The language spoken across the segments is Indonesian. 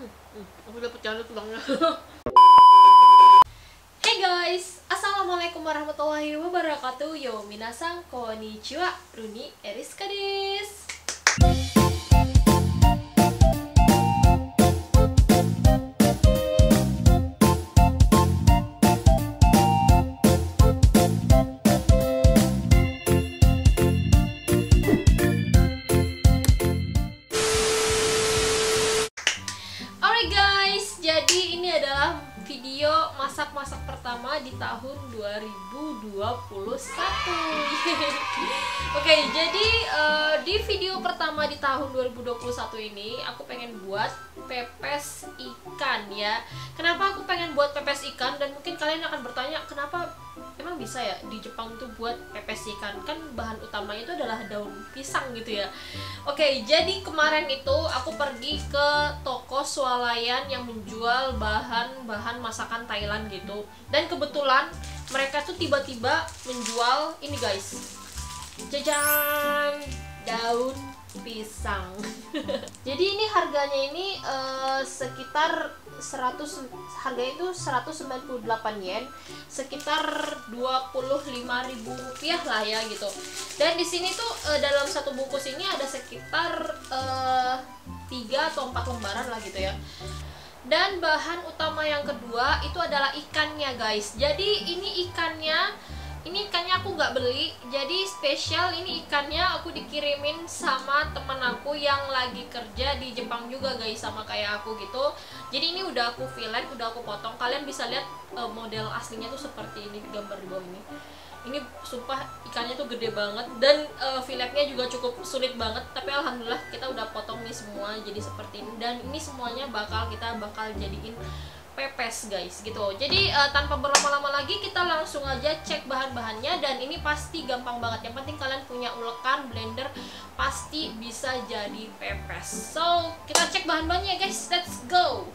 Aku udah pecah tulangnya. Hey guys, assalamualaikum warahmatullahi wabarakatuh. Yo minasan konnichiwa, Runi Eriska desu. Alright guys, jadi ini adalah video masak-masak pertama di tahun 2021. Oke, jadi di video pertama di tahun 2021 ini aku pengen buat pepes ikan ya. Kenapa aku pengen buat pepes ikan? Dan mungkin kalian akan bertanya, kenapa emang bisa ya di Jepang tuh buat pepes ikan? Kan bahan utamanya itu adalah daun pisang gitu ya. Oke, jadi kemarin itu aku pergi ke toko swalayan yang menjual bahan-bahan masakan Thailand gitu. Dan kebetulan mereka tuh tiba-tiba menjual ini guys. Jajan, daun pisang. Jadi ini harganya ini sekitar 100, harganya itu 198 yen, sekitar 25.000 rupiah lah ya gitu. Dan di sini tuh dalam satu bungkus ini ada sekitar 3 atau 4 lembaran lah gitu ya. Dan bahan utama yang kedua itu adalah ikannya guys. Jadi ini ikannya aku nggak beli, jadi spesial. Ini ikannya aku dikirimin sama teman aku yang lagi kerja di Jepang juga guys, sama kayak aku gitu. Jadi ini udah aku fillet, udah aku potong. Kalian bisa lihat model aslinya tuh seperti ini, gambar di bawah ini. Ini sumpah ikannya tuh gede banget dan filletnya juga cukup sulit banget, tapi alhamdulillah kita udah potong nih semua jadi seperti ini. Dan ini semuanya kita bakal jadiin pepes guys gitu. Jadi tanpa berlama-lama lagi kita langsung aja cek bahan-bahannya. Dan ini pasti gampang banget, yang penting kalian punya ulekan, blender, pasti bisa jadi pepes. So kita cek bahan-bahannya guys, let's go.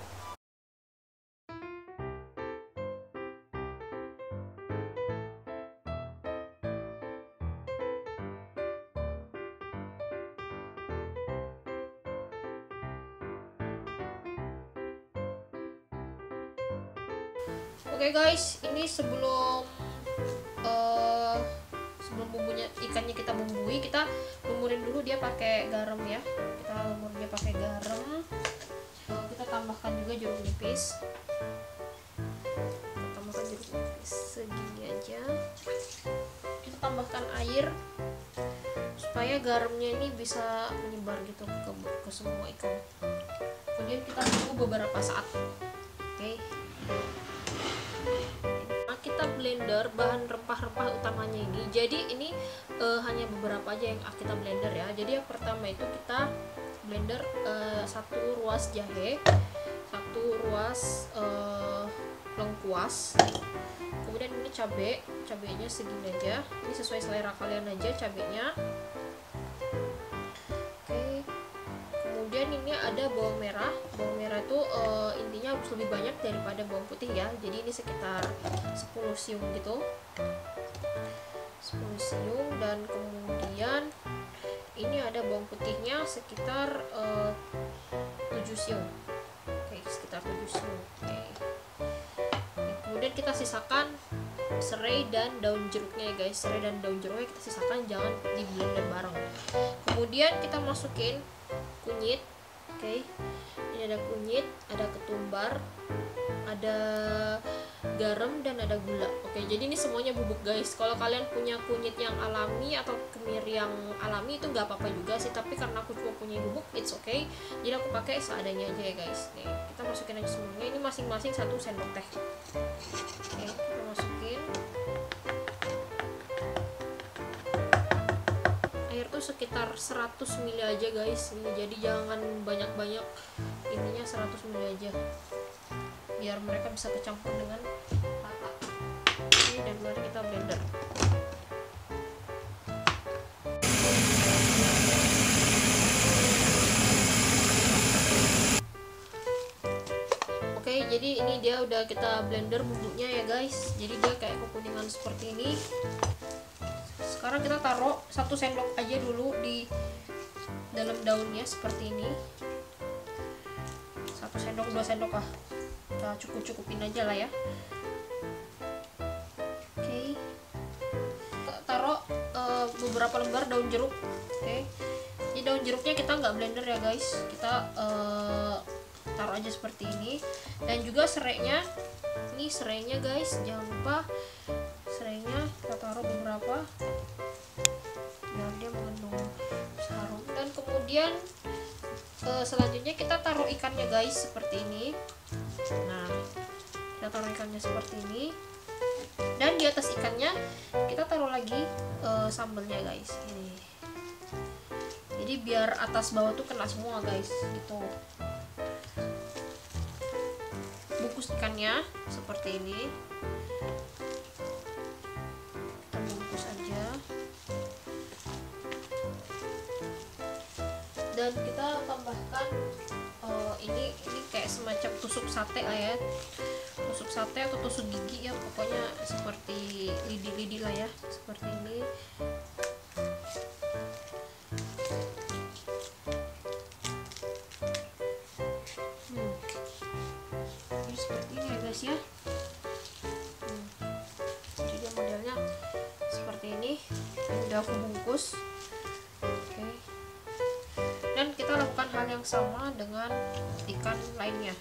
Oke guys, ini sebelum bumbunya, ikannya kita bumbui, kita lumurin dulu dia pakai garam ya. Kita lumurin dia pakai garam. Kita tambahkan juga jeruk nipis. Kita tambahkan jeruk nipis segini aja. Kita tambahkan air supaya garamnya ini bisa menyebar gitu ke semua ikan. Kemudian kita tunggu beberapa saat. Oke. Kita blender bahan rempah-rempah utamanya ini. Jadi ini hanya beberapa aja yang kita blender ya. Jadi yang pertama itu kita blender 1 ruas jahe, 1 ruas lengkuas. Kemudian ini cabenya segini aja. Ini sesuai selera kalian aja cabenya. Oke. Kemudian ini ada bawang merah. Bawang merah itu intinya harus lebih banyak daripada bawang putih ya. Jadi ini sekitar 10 siung gitu. 10 siung. Dan kemudian ini ada bawang putihnya sekitar 7 siung. Oke, sekitar 7 siung. Oke. Kemudian kita sisakan serai dan daun jeruknya ya guys. Serai dan daun jeruknya kita sisakan, jangan di blender bareng. Kemudian kita masukin kunyit. Oke. Ini ada kunyit, ada ketumbar, ada garam, dan ada gula. Oke, jadi ini semuanya bubuk guys. Kalau kalian punya kunyit yang alami atau kemiri yang alami itu nggak apa-apa juga sih, tapi karena aku cuma punya bubuk, it's okay. Jadi aku pakai seadanya aja ya guys. Nih, kita masukin aja semuanya. Ini masing-masing 1 sendok teh. Oke, kita masukin. Air tuh sekitar 100 ml aja guys. Ini jadi jangan banyak-banyak, ininya 100 ml aja biar mereka bisa kecampur dengan rata. Ini, dan mari kita blender. Oke, jadi ini dia udah kita blender bumbunya ya guys. Jadi dia kayak kekuningan seperti ini. Sekarang kita taruh 1 sendok aja dulu di dalam daunnya seperti ini. 1 1 sendok 2 sendok lah, kita cukupin aja lah ya. Oke, taruh beberapa lembar daun jeruk. Oke, ini daun jeruknya kita nggak blender ya guys, kita taruh aja seperti ini. Dan juga serainya, ini serainya guys, jangan lupa serainya kita taruh beberapa biar dia mengandung harum. Dan kemudian selanjutnya kita taruh ikannya guys, seperti ini. Nah, kita taruh ikannya seperti ini, dan di atas ikannya kita taruh lagi sambelnya guys, ini. Jadi biar atas bawah tuh kena semua guys, gitu. Bungkus ikannya seperti ini, kita bungkus aja. Dan kita tambahkan ini kayak semacam tusuk sate lah ya, tusuk sate atau tusuk gigi ya, pokoknya seperti lidi-lidi lah ya, seperti ini. Ini seperti ini ya guys ya. Jadi dia modelnya seperti ini. Ini udah aku bungkus. Oke. Dan kita lakukan hal yang sama dengan ikan lainnya.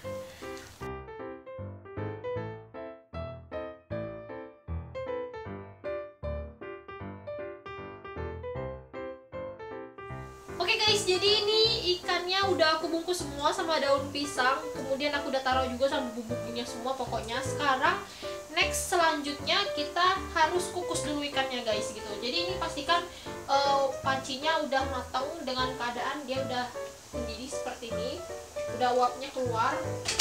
Oke guys, jadi ini ikannya udah aku bungkus semua sama daun pisang. Kemudian aku udah taruh juga sama bumbu-bumbunya semua pokoknya. Sekarang next selanjutnya kita harus kukus dulu ikannya guys, gitu. Jadi ini pastikan pancinya udah matang dengan keadaan dia udah mendidih seperti ini, udah uapnya keluar.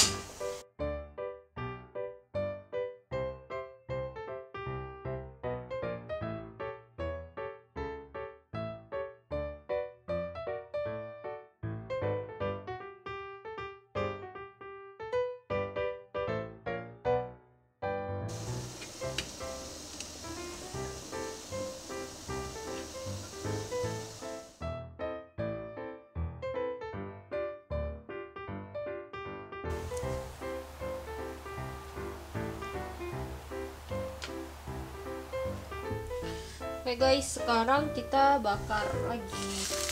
Oke guys, sekarang kita bakar lagi.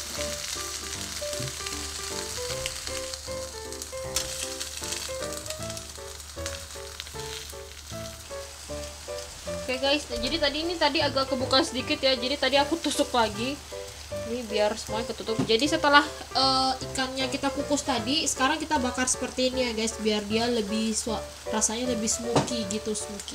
Oke guys, jadi tadi agak kebuka sedikit ya. Jadi tadi aku tusuk lagi. Ini biar semuanya ketutup. Jadi setelah ikannya kita kukus tadi, sekarang kita bakar seperti ini ya guys, biar dia lebih rasanya lebih smoky gitu, smoky.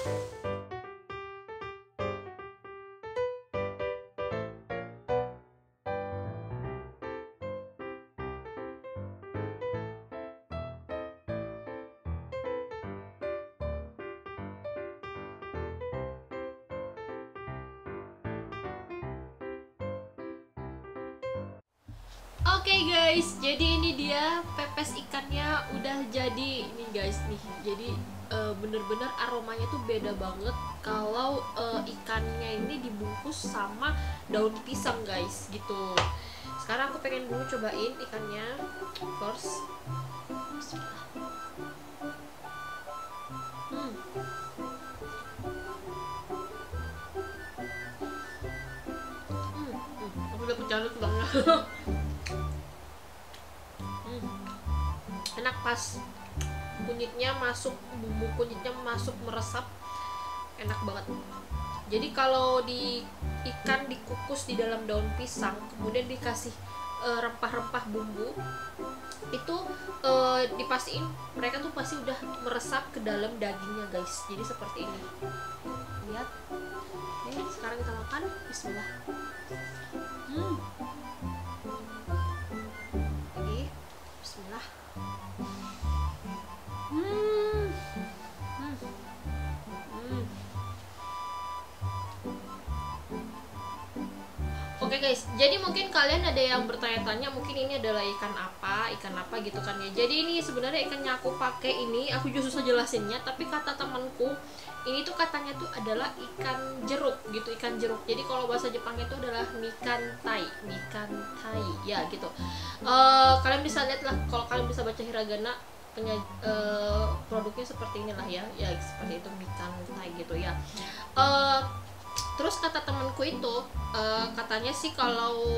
Oke guys, jadi ini dia pepes ikannya udah jadi nih guys nih. Jadi bener-bener aromanya tuh beda banget kalau ikannya ini dibungkus sama daun pisang guys, gitu. Sekarang aku pengen dulu cobain ikannya first. Aku udah pecanut banget. Enak, pas kunyitnya masuk, bumbu kunyitnya masuk, meresap, enak banget. Jadi kalau di ikan dikukus di dalam daun pisang, kemudian dikasih rempah-rempah bumbu, itu dipastiin mereka tuh pasti udah meresap ke dalam dagingnya guys. Jadi seperti ini, lihat. Oke, sekarang kita makan. Bismillah. Oke, Bismillah. Oke guys, jadi mungkin kalian ada yang bertanya-tanya, mungkin ini adalah ikan apa gitu kan ya. Jadi ini sebenarnya ikannya aku pakai ini, aku juga susah jelasinnya, tapi kata temanku ini tuh katanya tuh adalah ikan jeruk gitu, ikan jeruk. Jadi kalau bahasa Jepangnya itu adalah mikan tai ya gitu. Kalian bisa lihat lah, kalau kalian bisa baca hiragana produknya seperti inilah ya seperti itu ikan Thai gitu ya. Terus kata temanku itu katanya sih kalau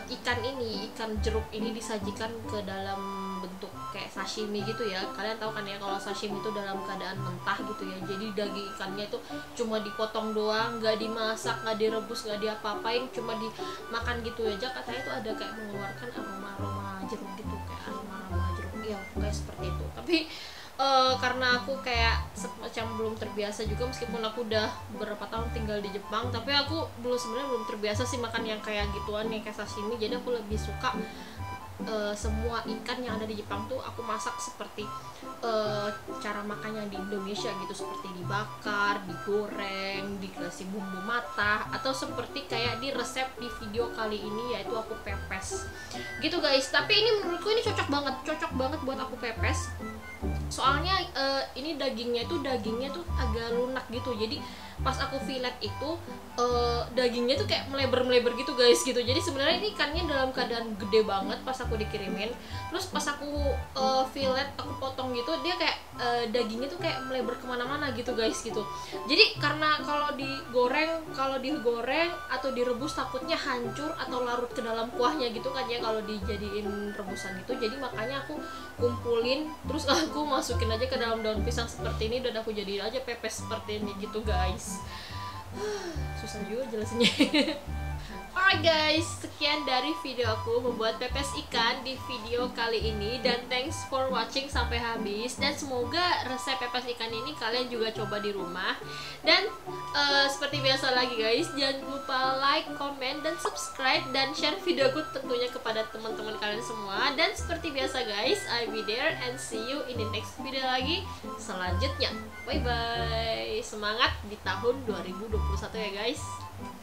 ikan jeruk ini disajikan ke dalam bentuk kayak sashimi gitu ya. Kalian tahu kan ya kalau sashimi itu dalam keadaan mentah gitu ya. Jadi daging ikannya itu cuma dipotong doang, nggak dimasak, nggak direbus, nggak diapa-apain, cuma dimakan gitu aja. Katanya itu ada kayak mengeluarkan aroma jeruk gitu, kayak aroma jeruk ya, kayak seperti itu. Tapi karena aku kayak semacam belum terbiasa juga, meskipun aku udah beberapa tahun tinggal di Jepang, tapi aku sebenarnya belum terbiasa sih makan yang kayak gituan, yang kayak sashimi. Jadi aku lebih suka semua ikan yang ada di Jepang tuh aku masak seperti cara makannya di Indonesia gitu, seperti dibakar, digoreng, dikasih bumbu matah, atau seperti kayak di resep di video kali ini, yaitu aku pepes gitu guys. Tapi ini menurutku ini cocok banget buat aku pepes. Soalnya ini dagingnya tuh agak lunak gitu. Jadi pas aku fillet itu dagingnya tuh kayak melebar gitu guys gitu. Jadi sebenarnya ini ikannya dalam keadaan gede banget pas aku dikirimin. Terus pas aku fillet, aku potong gitu, dia kayak dagingnya tuh kayak melebar kemana-mana gitu guys gitu. Jadi karena kalau digoreng atau direbus takutnya hancur atau larut ke dalam kuahnya gitu kan ya kalau dijadiin rebusan gitu. Jadi makanya aku kumpulin, terus aku masukin aja ke dalam daun pisang seperti ini, dan aku jadiin aja pepes seperti ini gitu guys. Susah juga jelasinnya. Alright guys, sekian dari video aku membuat pepes ikan di video kali ini, dan thanks for watching sampai habis. Dan semoga resep pepes ikan ini kalian juga coba di rumah. Dan seperti biasa lagi guys, jangan lupa like, comment, dan subscribe, dan share video aku tentunya kepada teman-teman kalian semua. Dan seperti biasa guys, I'll be there and see you in the next video lagi selanjutnya. Bye bye. Semangat di tahun 2021 ya guys.